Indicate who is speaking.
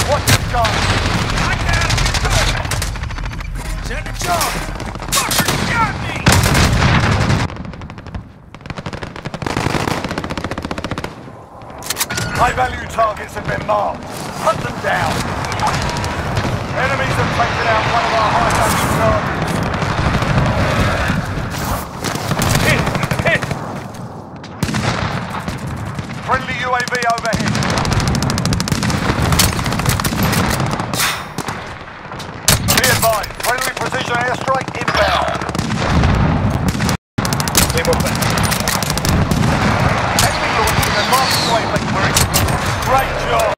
Speaker 1: Watch the gun.
Speaker 2: I got it. Send the charge. Fuckers got me.
Speaker 1: High-value targets have been marked. Hunt them down. Enemies have taken out one of our high-value targets. Hit! Friendly UAV overhead. Be advised, friendly precision airstrike inbound. Enemy launching a marked wavelength. Great job.